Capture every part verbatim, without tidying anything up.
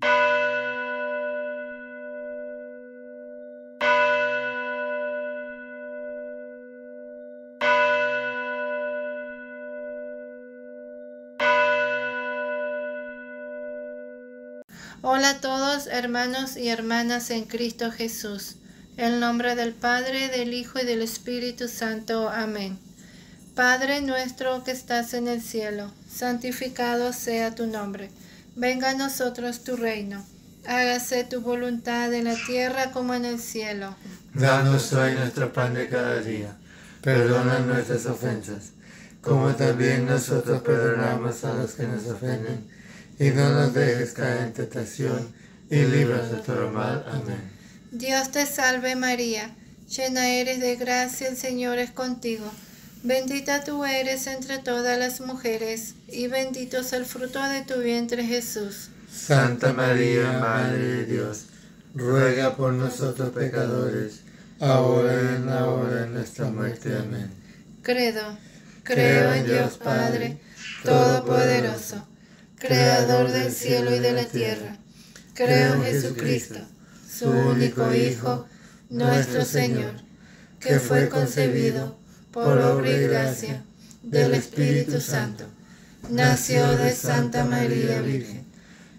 Hola a todos, hermanos y hermanas en Cristo Jesús. En el nombre del Padre, del Hijo y del Espíritu Santo. Amén. Padre nuestro que estás en el cielo, santificado sea tu nombre. Venga a nosotros tu reino. Hágase tu voluntad en la tierra como en el cielo. Danos hoy nuestro pan de cada día. Perdona nuestras ofensas, como también nosotros perdonamos a los que nos ofenden. Y no nos dejes caer en tentación, y líbranos de todo mal. Amén. Dios te salve María, llena eres de gracia, el Señor es contigo. Bendita tú eres entre todas las mujeres, y bendito es el fruto de tu vientre Jesús. Santa María, Madre de Dios, ruega por nosotros pecadores, ahora y en la hora de nuestra muerte. Amén. Credo, creo en Dios Padre, Todopoderoso, Creador del cielo y de la tierra. Creo en Jesucristo, su único Hijo, nuestro Señor, que fue concebido por obra y gracia del Espíritu Santo. Nació de Santa María Virgen,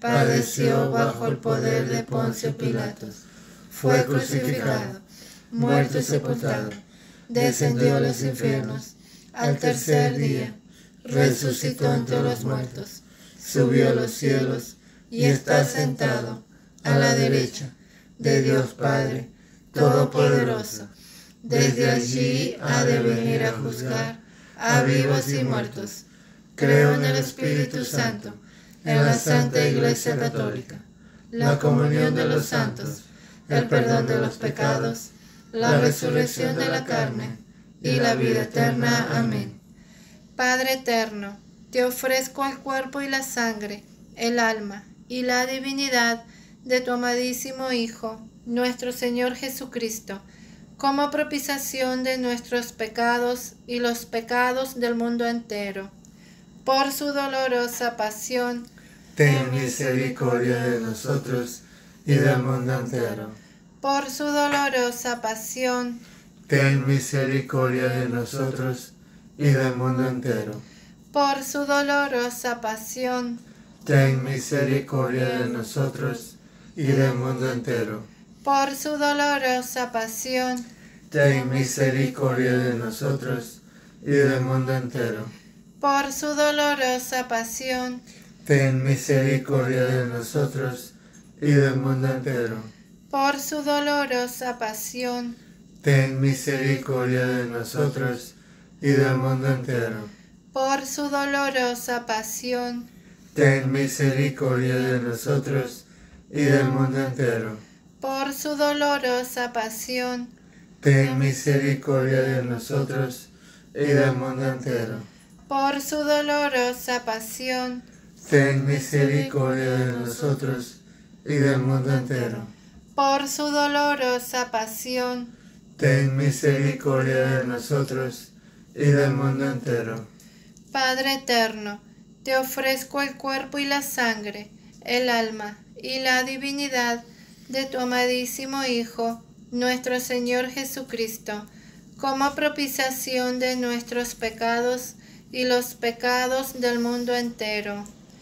padeció bajo el poder de Poncio Pilatos, fue crucificado, muerto y sepultado, descendió a los infiernos, al tercer día resucitó entre los muertos, subió a los cielos y está sentado a la derecha de Dios Padre Todopoderoso. Desde allí ha de venir a juzgar a vivos y muertos. Creo en el Espíritu Santo, en la Santa Iglesia Católica, la comunión de los santos, el perdón de los pecados, la resurrección de la carne y la vida eterna. Amén. Padre eterno, te ofrezco el cuerpo y la sangre, el alma y la divinidad de tu amadísimo Hijo, nuestro Señor Jesucristo, como propiciación de nuestros pecados y los pecados del mundo entero. Por su dolorosa pasión, ten misericordia de nosotros y del mundo entero. Por su dolorosa pasión, ten misericordia de nosotros y del mundo entero. Por su dolorosa pasión, ten misericordia de nosotros y del mundo entero. Por su dolorosa pasión, ten misericordia de nosotros y del mundo entero. Por su dolorosa pasión, ten misericordia de nosotros y del mundo entero. Por su dolorosa pasión, ten misericordia de nosotros y del mundo entero. Por su dolorosa pasión, ten misericordia de nosotros y del mundo entero. Por su dolorosa pasión, ten misericordia de nosotros y del mundo entero. Por su dolorosa pasión, ten misericordia de nosotros y del mundo entero. Por su dolorosa pasión, ten misericordia de nosotros y del mundo entero. Padre eterno, te ofrezco el cuerpo y la sangre, el alma y la divinidad de tu amadísimo Hijo, nuestro Señor Jesucristo, como propiciación de nuestros pecados y los pecados del mundo entero.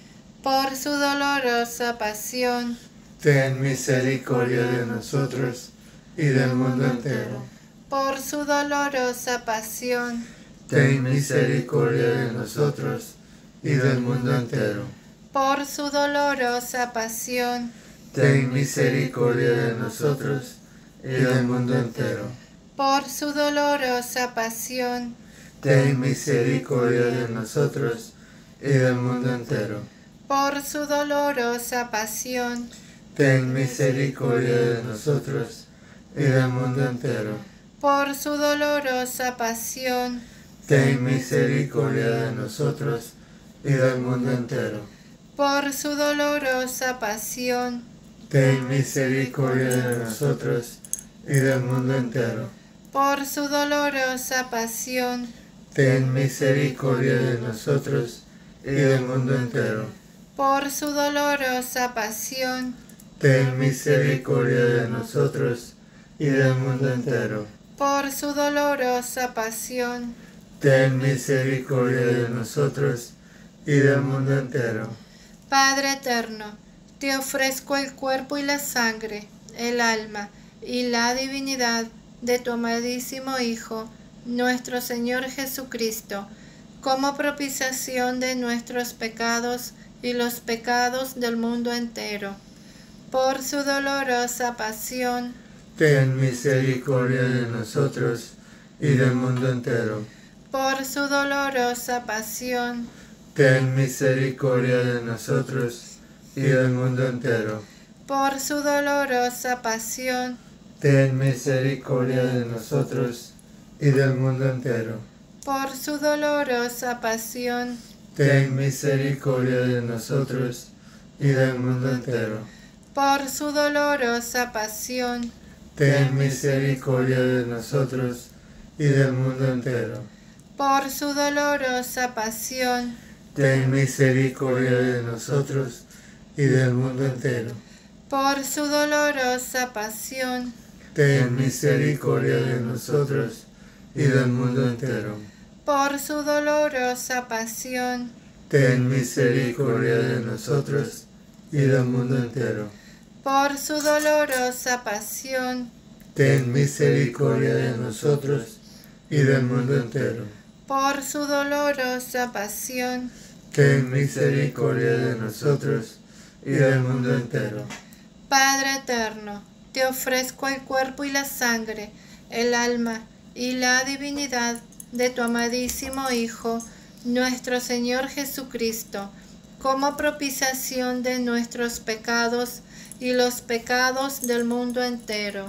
Por su dolorosa pasión, ten misericordia de nosotros y del mundo entero. Por su dolorosa pasión, ten misericordia de nosotros y del mundo entero. Por su dolorosa pasión, ten misericordia de nosotros y del mundo entero. Por su dolorosa pasión, ten misericordia de nosotros y del mundo entero. Por su dolorosa pasión, ten misericordia de nosotros y del mundo entero. Por su dolorosa pasión, ten misericordia de nosotros y del mundo entero. Por su dolorosa pasión, ten misericordia de nosotros y del mundo entero. Por su dolorosa pasión, ten misericordia de nosotros y del mundo entero. por su dolorosa pasión, ten misericordia de nosotros y del mundo entero. por su dolorosa pasión, Ten misericordia de nosotros y del mundo entero. Padre eterno, te ofrezco el cuerpo y la sangre, el alma y la divinidad de tu amadísimo Hijo, nuestro Señor Jesucristo, como propiciación de nuestros pecados y los pecados del mundo entero. Por su dolorosa pasión, ten misericordia de nosotros y del mundo entero. por su dolorosa pasión, Ten misericordia de nosotros y del mundo entero. por su dolorosa pasión, Ten misericordia de nosotros y del mundo entero. por su dolorosa pasión, Ten misericordia de nosotros y del mundo entero. por su dolorosa pasión, Ten misericordia de nosotros y del mundo entero. por su dolorosa pasión, Ten misericordia de nosotros y del mundo entero. por su dolorosa pasión, Ten misericordia de nosotros y del mundo entero. por su dolorosa pasión, Ten misericordia de nosotros y del mundo entero. por su dolorosa pasión, Ten misericordia de nosotros y del mundo entero. por su dolorosa pasión, Ten misericordia de nosotros y del mundo entero. Padre eterno, te ofrezco el cuerpo y la sangre, el alma y la divinidad de tu amadísimo Hijo, nuestro Señor Jesucristo, como propiciación de nuestros pecados y los pecados del mundo entero.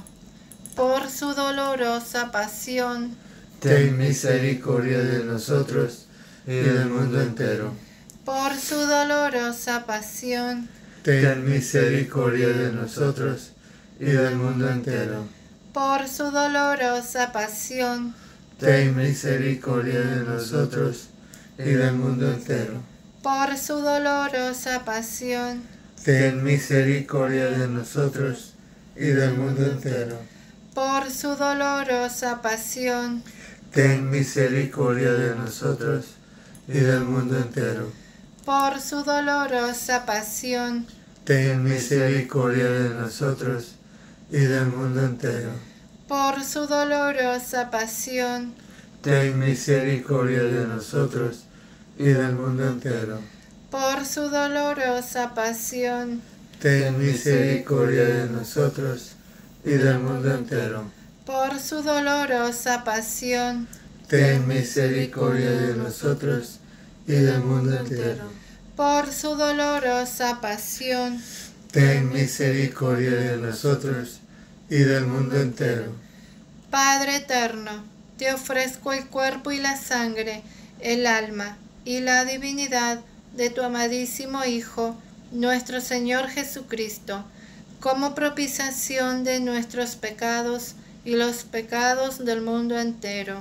Por su dolorosa pasión, Ten misericordia de nosotros y del mundo entero. por su dolorosa pasión, Ten misericordia de nosotros y del mundo entero. por su dolorosa pasión, Ten misericordia de nosotros y del mundo entero. por su dolorosa pasión, Ten misericordia de nosotros y del mundo entero. por su dolorosa pasión, Ten misericordia de nosotros y del mundo entero. por su dolorosa pasión, Ten misericordia de nosotros y del mundo entero. por su dolorosa pasión, Ten misericordia de nosotros y del mundo entero. por su dolorosa pasión, Ten misericordia de nosotros y del mundo entero. por su dolorosa pasión, Ten misericordia de nosotros y del mundo entero. por su dolorosa pasión, Ten misericordia de nosotros y del mundo entero. Padre eterno, te ofrezco el cuerpo y la sangre, el alma y la divinidad de tu amadísimo Hijo, nuestro Señor Jesucristo, como propiciación de nuestros pecados y los pecados del mundo entero.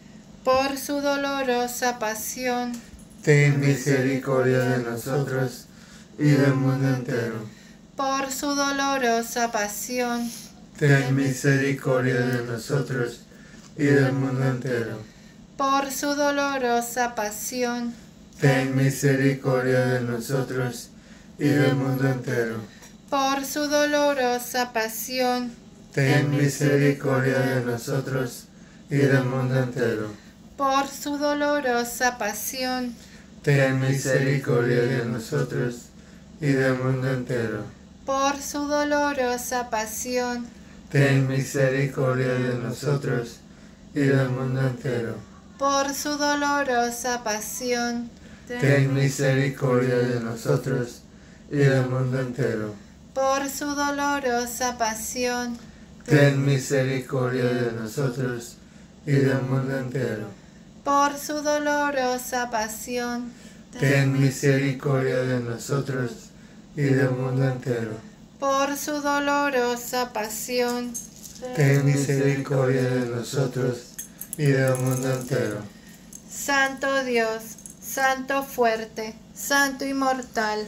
Por su dolorosa pasión, Ten misericordia de nosotros y del mundo entero. por su dolorosa pasión, Ten misericordia de nosotros y del mundo entero. por su dolorosa pasión, Ten misericordia de nosotros y del mundo entero. por su dolorosa pasión, Ten misericordia de nosotros y del mundo entero. por su dolorosa pasión, Ten misericordia de nosotros y del mundo entero. por su dolorosa pasión, Ten misericordia de nosotros y del mundo entero. por su dolorosa pasión, Ten misericordia de nosotros y del mundo entero. por su dolorosa pasión, Ten misericordia de nosotros y del mundo entero. por su dolorosa pasión, Ten misericordia de nosotros y del mundo entero. por su dolorosa pasión, Ten misericordia de nosotros y del mundo entero. Santo Dios, Santo fuerte, Santo inmortal,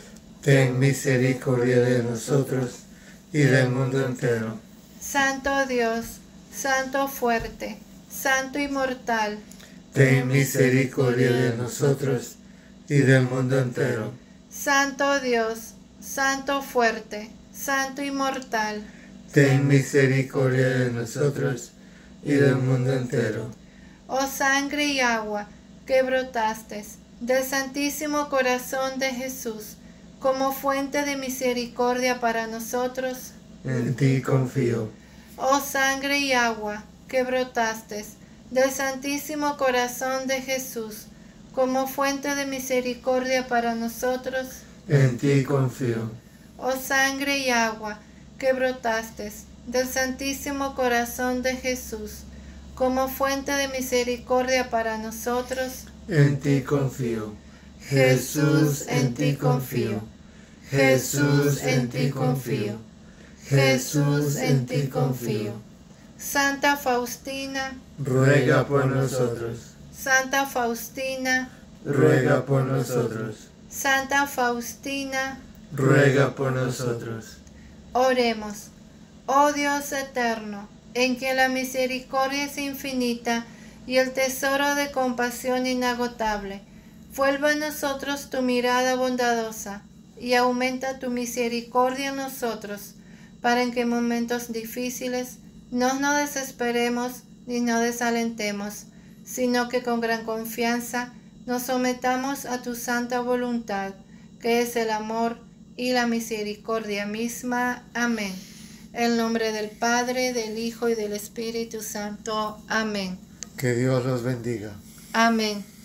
ten misericordia de nosotros y del mundo entero. Santo Dios, Santo fuerte, Santo inmortal, ten misericordia de nosotros y del mundo entero. Santo Dios, Santo fuerte, Santo inmortal, ten misericordia de nosotros y del mundo entero. Oh sangre y agua que brotaste del Santísimo Corazón de Jesús, como fuente de misericordia para nosotros, en ti confío. Oh sangre y agua que brotaste del Santísimo Corazón de Jesús, como fuente de misericordia para nosotros, en ti confío. Oh sangre y agua que brotaste del Santísimo Corazón de Jesús, como fuente de misericordia para nosotros, en ti confío. Jesús, en ti confío. Jesús, en ti confío. Jesús, en ti confío. Santa Faustina, ruega por nosotros. Santa Faustina, ruega por nosotros. Santa Faustina, ruega por nosotros. Oremos. Oh Dios eterno, en quien la misericordia es infinita y el tesoro de compasión inagotable, vuelva a nosotros tu mirada bondadosa y aumenta tu misericordia en nosotros, para que en momentos difíciles no nos desesperemos ni nos desalentemos, sino que con gran confianza nos sometamos a tu santa voluntad, que es el amor y la misericordia misma. Amén. En nombre del Padre, del Hijo y del Espíritu Santo. Amén. Que Dios los bendiga. Amén.